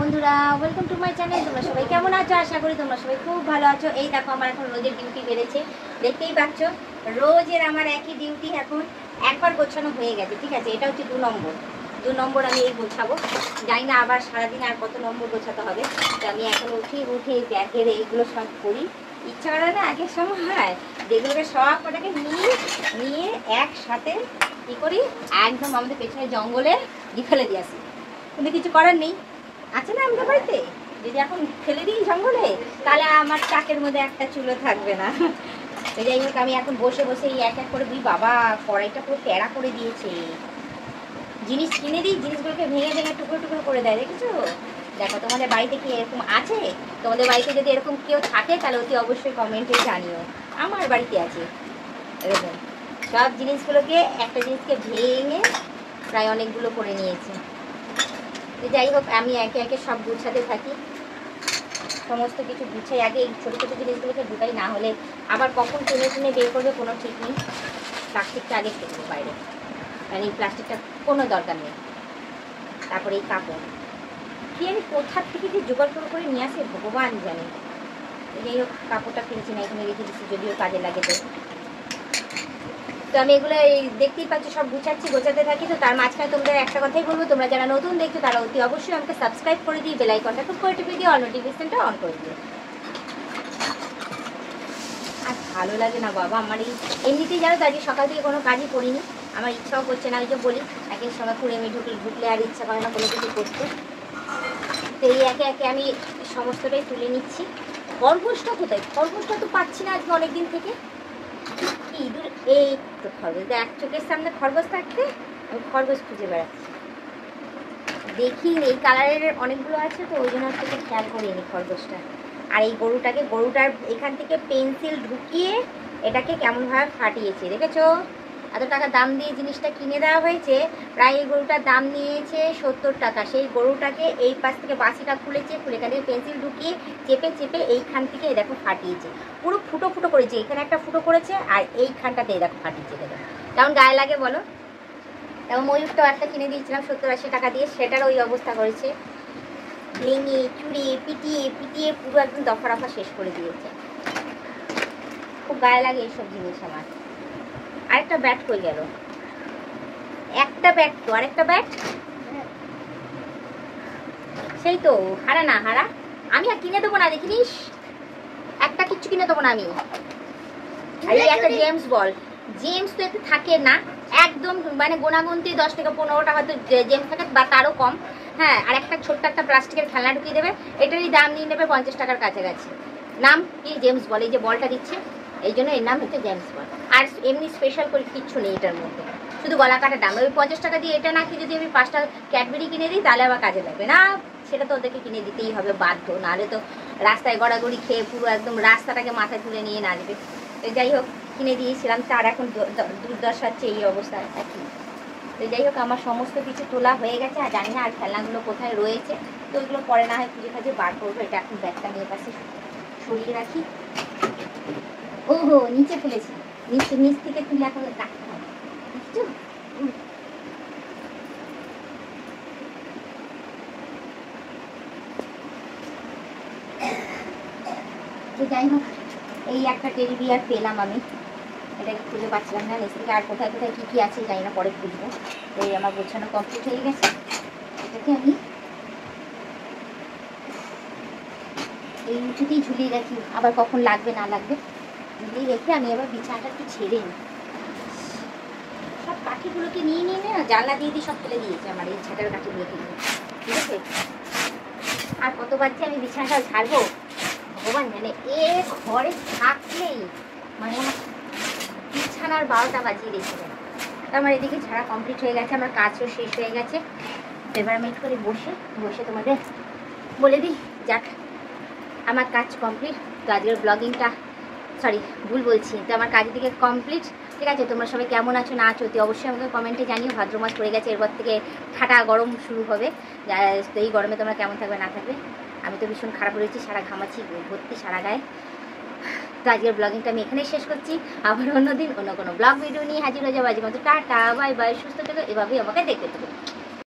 বন্ধুরা, welcome to my channel. তোমরা সবাই কেমন আছো? আশা করি তোমরা সবাই খুব ভালো আছো। এই দেখো আমার এখন রোজের ডিউটি বেড়েছে, দেখতেই পাচ্ছ। রোজের আমার একই ডিউটি। এখন একবার গোছানো হয়ে গেছে, ঠিক আছে। এটা হচ্ছে 2 নম্বর আমি এই গোছাবো। জানি না আবার সারাদিন আর কত নম্বর গোছাতে হবে। তো আমি এখন উঠে ব্যাগের এইগুলো সব করি। ইচ্ছা করে না আগের সময় যেগুলোকে সব কটাকে নিয়ে একসাথে কী করি, একদম আমাদের পেছনে জঙ্গলে ফেলে দিয়ে আসি। কিন্তু কিছু করার নেই, আছে না আমাদের বাড়িতে। যদি এখন ফেলে দিই জঙ্গলে, তাহলে আমার চাকের মধ্যে একটা চুলো থাকবে না। তো যাই হোক, আমি এখন বসে এই এক করে দিই। বাবা, কড়াইটা পুরো প্যারা করে দিয়েছে। জিনিস কিনে দিই, জিনিসগুলোকে ভেঙে টুকরো করে দেয়, দেখেছো? দেখো, তোমাদের বাড়িতে কি এরকম আছে? তোমাদের বাড়িতে যদি এরকম কেউ থাকে তাহলে অতি অবশ্যই কমেন্টে জানিও। আমার বাড়িতে আছে এরকম সব জিনিসগুলোকে, একটা জিনিসকে ভেঙে প্রায় অনেকগুলো করে নিয়েছে। যাই হোক, আমি একে একে সব গুছাতে থাকি। সমস্ত কিছু গুছাই আগে, এই ছোটো ছোটো জিনিসগুলোকে ঢুকাই, না হলে আবার কখন টেনে বের করবে কোনো ঠিক নেই। প্লাস্টিকটা আগে ফেলবো বাইরে, কারণ এই প্লাস্টিকটা কোনো দরকার নেই। তারপরে এই কাপড় কি আমি কোথার থেকে যে জোগাড় করে নিয়ে আসে ভগবান জানে। যাই হোক, কাপড়টা ফেলছি না, এখানে রেখে দিচ্ছি, যদিও কাজে লাগে। তো আমি এগুলো দেখতেই পাচ্ছি, সব গোছাতে থাকি। তো তার মাঝখানে তোমাদের একটা কথাই বলবো, তোমরা যারা নতুন দেখছো তারা অতি অবশ্যই আমাকে সাবস্ক্রাইব করে দিই, বেল আইকনটা খুব করে টিপে দিয়ে অল নোটিফিকেশনটা অন করে দিও। আর ভালো লাগে না বাবা আমার এই এমনিতেই, জানো তো, আজকে সকাল থেকে কোনো কাজই করিনি। আমার ইচ্ছাও করছে না, ওই যে বলি একের সময় কুড়েমি ঢুকলে আর ইচ্ছা করে না কোনো কিছু করতে। তো এই একে একে আমি সমস্তটাই তুলে নিচ্ছি। খরগোশটা কোথায়? খরগোশটা তো পাচ্ছি না আজকে অনেকদিন থেকে। ইঁদুর, এই তো খরগোশ, এক চোখের সামনে খরগোশ থাকতে আমি খরগোশ খুঁজে বেড়াচ্ছি। দেখি এই কালারের অনেকগুলো আছে, তো ওই জন্য থেকে খেয়াল করিনি খরগোশটা। আর এই গরুটার এখান থেকে পেন্সিল ঢুকিয়ে এটাকে কেমনভাবে ফাটিয়েছে, দেখেছো? এত টাকা দাম দিয়ে জিনিসটা কিনে দেওয়া হয়েছে। প্রায় এই গরুটার দাম নিয়েছে 70 টাকা। সেই গরুটাকে এই পাশ থেকে বাসিটা খুলে এখান থেকে পেন্সিল ঢুকিয়ে চেপে এইখান থেকে দেখো ফাটিয়েছে। পুরো ফুটো করেছে, এখানে একটা ফুটো করেছে, আর এইখানটাতে দেখো ফাটিয়েছে। দেখো কেমন গায়ে লাগে বলো? এবং ময়ূরটাও একটা কিনে দিয়েছিলাম 70-80 টাকা দিয়ে, সেটার ওই অবস্থা করেছে। ভেঙে চুড়িয়ে পিটিয়ে পুরো একদম দফা শেষ করে দিয়েছে। খুব গায়ে লাগে এইসব জিনিস আমার। আরেকটা ব্যাট কই গেল? একটা ব্যাট তো, আরেকটা ব্যাট সেই তো হারা। আমি আর কিনে দেবো না, দেখিনিস? একটা কিচ্ছু কিনে দেবো না আমি। আর এই একটা জেমস বল, জেমস তো একটু থাকে না একদম, মানে গোনাগুনতি 10 থেকে 15টা হয়তো জেমস থাকে, বা তারও কম। হ্যাঁ, আর একটা ছোট্ট একটা প্লাস্টিকের খেলনা ঢুকিয়ে দেবে। এটারই দাম নিয়ে নেবে 50 টাকার কাছাকাছি। নাম কি? জেমস বল। এই যে বলটা দিচ্ছে, এই জন্য এর নাম হচ্ছে জেমস বল। আর এমনি স্পেশাল করে কিচ্ছু নেই এটার মধ্যে, শুধু গলা কাটা দাম। ওই 50 টাকা দিয়ে এটা না কি, যদি আমি 5টা ক্যাডবেরি কিনে দিই তাহলে আবার কাজে লাগবে না। সেটা তো ওদেরকে কিনে দিতেই হবে বাধ্য, নাহলে তো রাস্তায় গড়াগড়ি খেয়ে পুরো একদম রাস্তাটাকে মাথায় তুলে নিয়ে নাচবে। তো যাই হোক, কিনে দিয়েছিলাম, তার এখন দুর্দশা হচ্ছে এই অবস্থা একই। তো যাই হোক, আমার সমস্ত কিছু তোলা হয়ে গেছে। আর জানি না আর খেলনাগুলো কোথায় রয়েছে, তো ওইগুলো পরে না হয় খুঁজে বার করবো। এটা এখন ব্যাগটা নিয়ে পাশে সরিয়ে রাখি। ওহো, নিচে ফেলেছি, নিচ থেকে তুলে এখন রাখতে হবে, বুঝছো? তো যাই হোক, এই একটা টেডি বিয়ার পেলাম আমি, এটাকে খুঁজে পাচ্ছিলাম না নিচ থেকে। আর কোথায় কী আছে জানি না, পরে খুঁজবো। তো এই আমার গোছানো কমপ্লিট হয়ে গেছে। এটাকে আমি এই উঁচুতেই ঝুলিয়ে রাখি, আবার কখন লাগবে না লাগবে ঝুলিয়ে রেখে আমি আবার বিছানাটা একটু ছেড়ে নিই। সব কাঠিগুলোকে নিয়ে না জানলা দিয়ে সব ফেলে দিয়েছে আমার এই ছাটার কাঠিগুলোকে নিয়ে, ঠিক আছে? আর কতবার যে আমি বিছানাটা ঝাড়বো ভগবান জানে। এ ঘরে থাকলেই মানে আমার বিছানার 12টা বাজিয়ে রেখেছে। তো আমার এদিকে ঝাড়া কমপ্লিট হয়ে গেছে, আমার কাজও শেষ হয়ে গেছে। এবার আমি একটু করে বসে তোমাদের বলে দিই, যাক আমার কাজ কমপ্লিট। তো আজকের ব্লগিংটা, ভুল বলছি, তো আমার কাজের দিকে কমপ্লিট, ঠিক আছে? তোমরা সবাই কেমন আছো না আছো অবশ্যই আমাকে কমেন্টে জানিও। ভাদ্র মাস পড়ে গেছে, এরপর থেকে ঠাটা গরম শুরু হবে। তো এই গরমে তোমরা কেমন থাকবে না থাকবে। আমি তো ভীষণ খারাপ রয়েছি, সারা ঘামাচ্ছি ভর্তি সারা গায়ে। তো আজকের ব্লগিংটা আমি এখানেই শেষ করছি। আবার অন্যদিন অন্য কোনো ব্লগ ভিডিও নিয়ে হাজির হয়ে যাবো। আজকের মতো টাটা, বাই বাই, সুস্থ থেকো, এভাবেই আমাকে দেখতে থাকো।